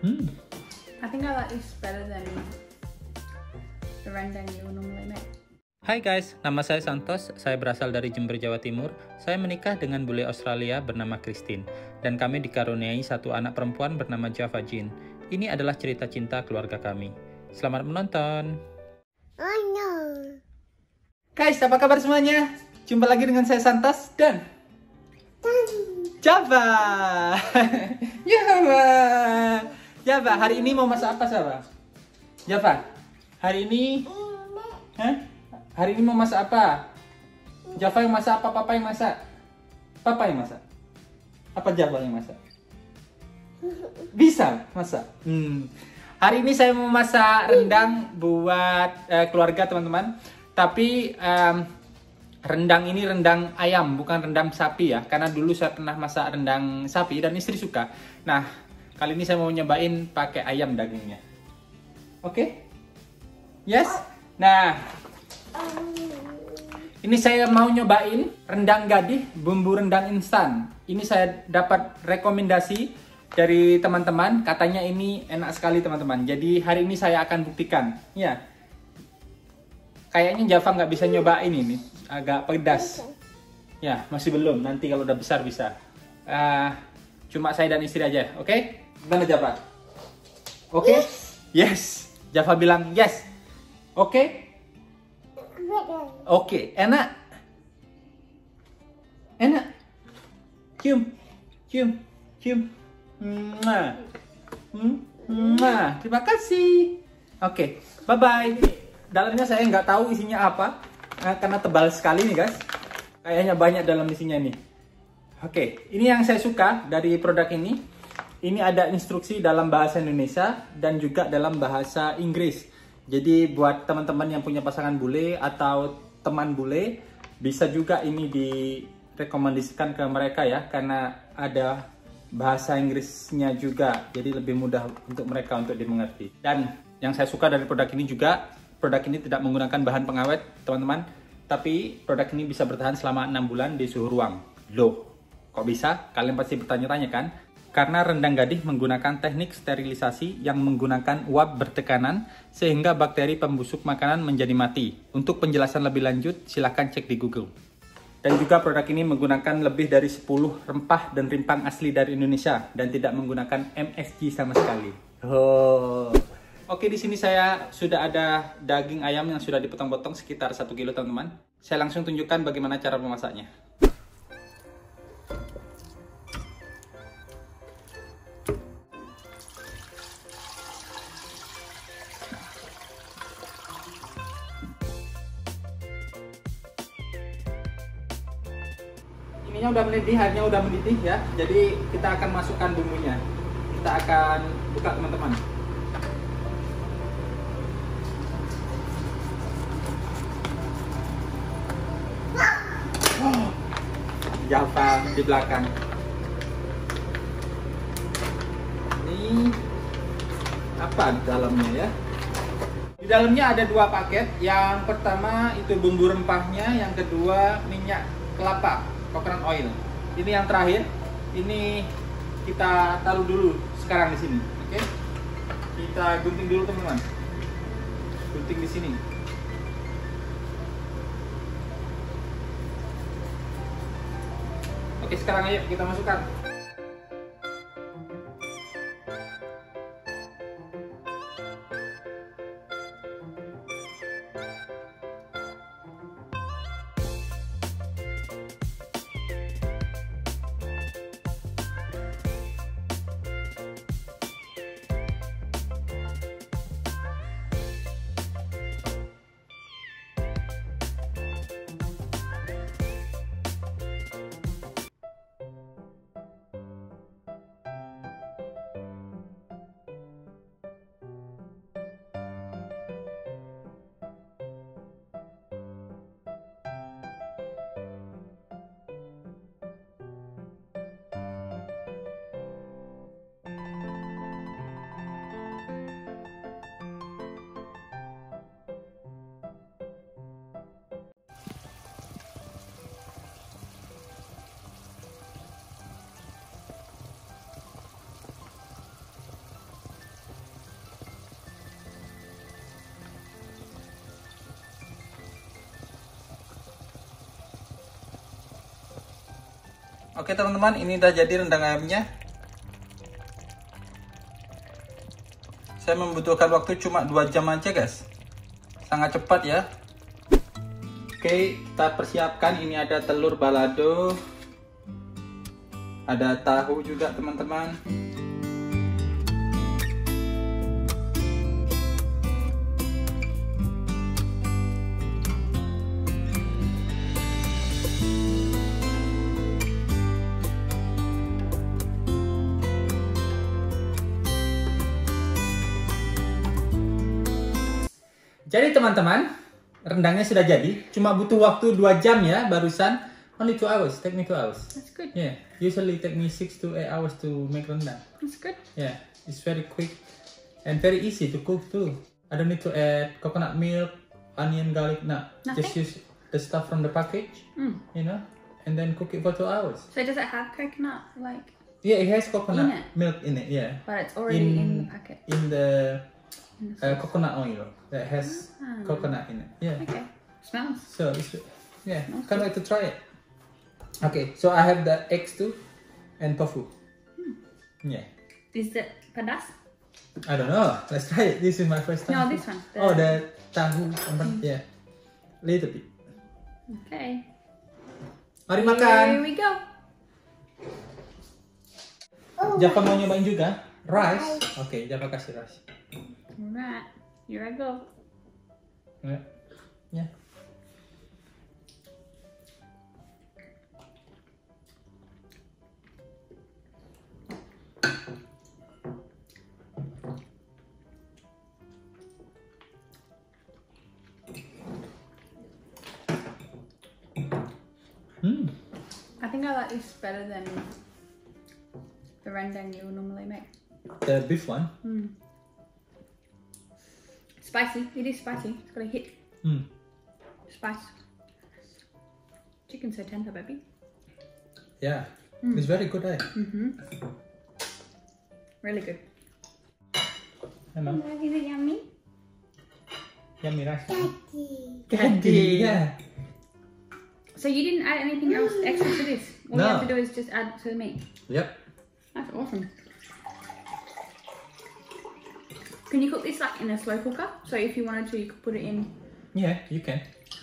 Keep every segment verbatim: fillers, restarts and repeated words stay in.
Hmm. I think I like this better than the rendang you normally make. Hai guys, nama saya Santos, saya berasal dari Jember, Jawa Timur. Saya menikah dengan bule Australia bernama Christine, dan kami dikaruniai satu anak perempuan bernama Java Jean. Ini adalah cerita cinta keluarga kami. Selamat menonton! Oh no! Guys, apa kabar semuanya? Jumpa lagi dengan saya Santos dan Java! Java! Java, hari ini mau masak apa, Java? Java, hari ini... Hah? Hari ini mau masak apa? Java yang masak apa? Papa yang masak? Papa yang masak? Apa Java yang masak? Bisa masak? Hmm. Hari ini saya mau masak rendang buat uh, keluarga teman-teman. Tapi um, rendang ini rendang ayam, bukan rendang sapi ya. Karena dulu saya pernah masak rendang sapi dan istri suka. Nah, kali ini saya mau nyobain pakai ayam dagingnya. Oke? Okay? Yes? Nah, ini saya mau nyobain rendang gadih bumbu rendang instan. Ini saya dapat rekomendasi dari teman-teman. Katanya ini enak sekali teman-teman. Jadi hari ini saya akan buktikan. Ya, kayaknya Java nggak bisa nyobain ini, agak pedas. Ya, masih belum. Nanti kalau udah besar bisa. Uh, cuma saya dan istri aja. Oke? Okay? Gimana Java? Oke? Okay? Yes. yes. Java bilang yes. Oke? Okay? Oke, enak. Enak. Cium. Cium. Cium. Mwah. Mwah. Terima kasih. Oke, bye-bye. Dalamnya saya nggak tahu isinya apa. Nah, karena tebal sekali nih guys. Kayaknya banyak dalam isinya nih. Oke, ini yang saya suka dari produk ini. Ini ada instruksi dalam bahasa Indonesia dan juga dalam bahasa Inggris. Jadi buat teman-teman yang punya pasangan bule atau teman bule, bisa juga ini direkomendasikan ke mereka ya, karena ada bahasa Inggrisnya juga, jadi lebih mudah untuk mereka untuk dimengerti. Dan yang saya suka dari produk ini juga, produk ini tidak menggunakan bahan pengawet teman-teman, tapi produk ini bisa bertahan selama enam bulan di suhu ruang. Loh, kok bisa? Kalian pasti bertanya-tanya kan? Karena rendang gadih menggunakan teknik sterilisasi yang menggunakan uap bertekanan sehingga bakteri pembusuk makanan menjadi mati. Untuk penjelasan lebih lanjut, silahkan cek di Google. Dan juga produk ini menggunakan lebih dari sepuluh rempah dan rimpang asli dari Indonesia dan tidak menggunakan M S G sama sekali. Oh. Oke, di sini saya sudah ada daging ayam yang sudah dipotong-potong sekitar satu kilo teman-teman. Saya langsung tunjukkan bagaimana cara memasaknya. Ininya udah mendidih, airnya udah mendidih ya. Jadi kita akan masukkan bumbunya. Kita akan buka teman-teman. Oh, Java di belakang. Ini apa di dalamnya ya? Di dalamnya ada dua paket. Yang pertama itu bumbu rempahnya, yang kedua minyak kelapa, coconut oil. Ini yang terakhir. Ini kita taruh dulu sekarang di sini. Oke? Kita gunting dulu teman-teman. Gunting di sini. Oke, sekarang ayo kita masukkan. Oke teman-teman, ini udah jadi rendang ayamnya. Saya membutuhkan waktu cuma dua jam aja guys. Sangat cepat ya. Oke, kita persiapkan. Ini ada telur balado. Ada tahu juga teman-teman. Jadi teman-teman, rendangnya sudah jadi. Cuma butuh waktu dua jam ya barusan. Only two hours. Take me two hours. That's good. Yeah. Usually take me six to eight hours to make rendang. That's good. Yeah. It's very quick and very easy to cook too. I don't need to add coconut milk, onion, garlic. No. Nothing? Just use the stuff from the package. Mm. You know, and then cook it for two hours. So does it have coconut, like? Yeah, it has coconut In it? milk in it. Yeah. But it's already in, in the packet. In the In the uh, sauce. coconut oil that has Ah. coconut in it. Yeah. Okay. Smells. So it's, yeah, Nice. can't wait to try it. Okay, so I have the eggs too and tofu. Hmm. Yeah. Is it padas? I don't know. Let's try it. This is my first time. No, this one. The- Oh, the tahu. Yeah. Little bit. Okay. Mari Here makan. we go. Java mau nyobain juga? Rice. Oke, Java kasih rice. Alright. Here I go. Ya. Ya. Hmm. I think I like this better than the rendang you normally make. The beef one. Mm. Spicy. It is spicy. It's got a hit. Hmm. Spice. Chicken's so tender, baby. Yeah. It's very good, eh? Mm-hmm. Really good. Emang. Is it yummy? Yummy rice. Daddy. Yeah. So you didn't add anything else extra to this? All No. you have to do is just add it to the meat. Yep. That's awesome. Can you cook this like in a slow cooker? So if you wanted to, you could put it in. Yeah, you can.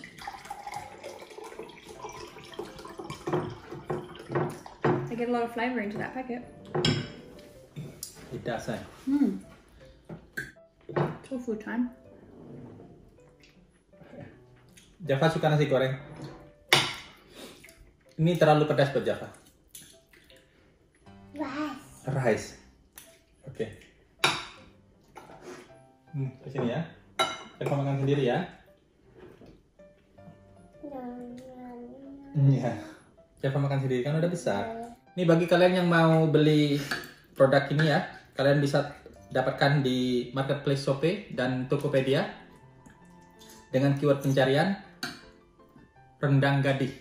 They get a lot of flavour into that packet. It does, eh? Hmm. Tofu time. Java suka nasi goreng. Ini terlalu pedas buat Java. Rice. Rice. Oke. Okay. Hmm, ke sini ya. Java makan sendiri ya. Iya. Java makan sendiri kan udah besar. Ini bagi kalian yang mau beli produk ini ya, kalian bisa dapatkan di marketplace Shopee dan Tokopedia dengan keyword pencarian rendang gadih.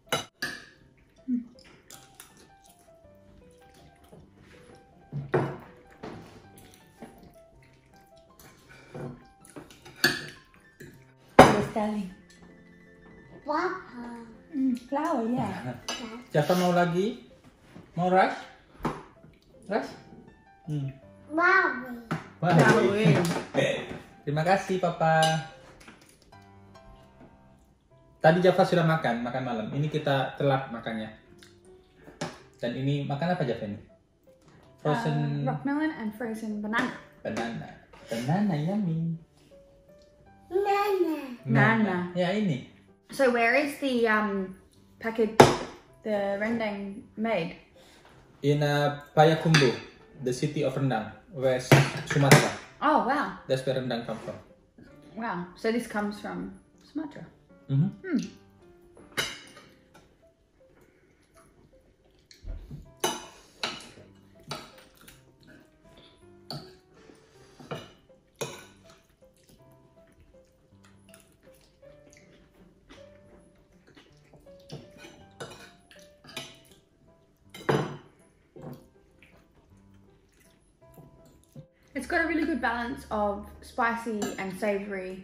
Darling. Wow. Mm, flour, yeah. Java mau lagi? Mau rice? Rice? Hmm. Wow. Wah, terima kasih Papa. Tadi Java sudah makan, makan malam. Ini kita telat makannya. Dan ini makan apa Java ini? Frozen Uh, rock melon and frozen banana. banana. Banana yummy. Nana. Nana. Ya ini. So where is the um package, the rendang made? In uh, Payakumbuh, the city of Rendang, West Sumatra. Oh wow, That's where rendang come from. wow. So this comes from Sumatra. Mhm. Hmm. It's got a really good balance of spicy and savoury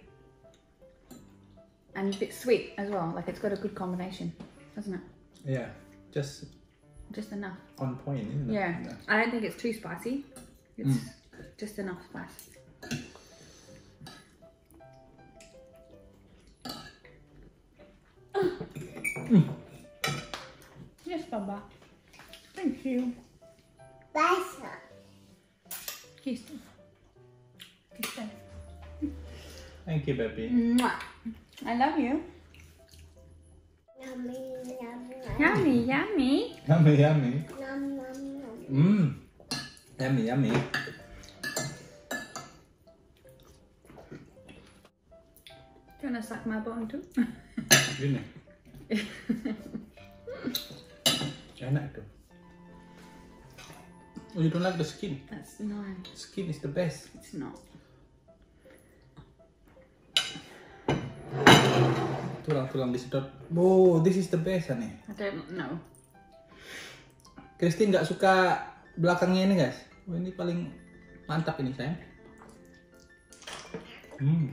and a bit sweet as well. Like it's got a good combination, doesn't it? Yeah, just just enough. On point, isn't it? Yeah, I don't think it's too spicy. It's Mm. just enough spice. Mm. Yes, Baba. Thank you. Basa. Kiss. Kiss them. Thank you, baby. Mwah. I love you. Yummy, yummy, Yummy, yummy. Yummy, yummy. yum, yum, yum. Mmm. Yummy, yummy. Do you want to suck my bottom too? Gini. Enak tuh. Oh, you don't like the skin? That's nice. Skin is the best. It's not. Tulang-tulang disedot. Oh, this is the best, nih. I don't know. Christine nggak suka belakangnya ini, guys. Oh, ini paling mantap ini, sayang. Hmm.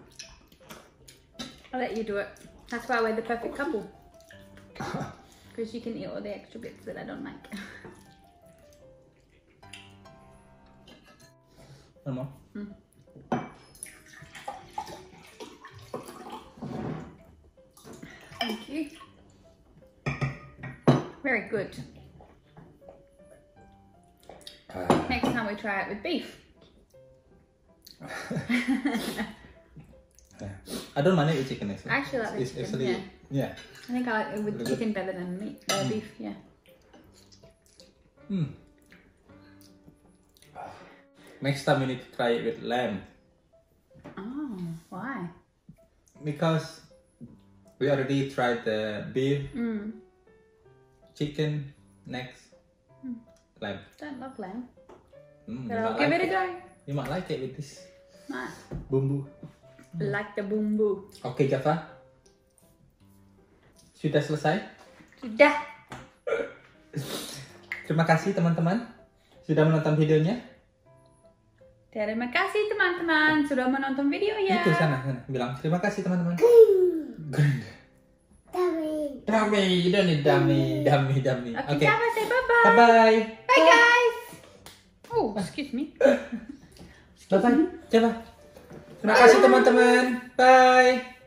I'll let you do it. That's why we're the perfect couple. Because you can eat all the extra bits that I don't like. One more. Mm. Thank you. Very good. Next time we try it with beef. I don't mind it with chicken actually. I actually like the It's chicken, actually, yeah. I think I like it with Really chicken better than meat, uh, Mm. beef. Yeah. Hmm. Next time we need to try it with lamb Oh, why? because we already tried the beef, Mm. chicken, next Mm. lamb. Don't love lamb, Hmm, but you I'll might give like it a go. You might like it with this Nice. bumbu. Like the bumbu. Oke, Java. Sudah selesai. Sudah. Terima kasih teman-teman sudah menonton videonya. Terima kasih teman-teman sudah menonton video ya. Itu sana, sana. Bilang terima kasih teman-teman. Dummy. Dummy, dummy, dummy, dummy, dummy. Oke, Oke. Java say bye bye. Bye bye. Bye guys. Oh, excuse me. Bye bye. Java. Terima kasih teman-teman. Bye.